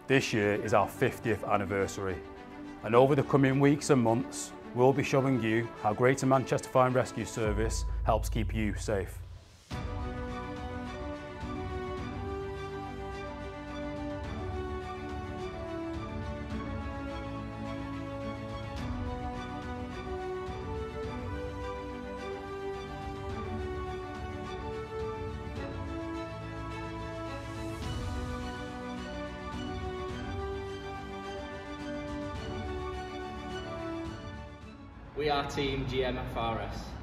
This year is our 50th anniversary, and over the coming weeks and months, we'll be showing you how Greater Manchester Fire and Rescue Service helps keep you safe. We are Team GMFRS.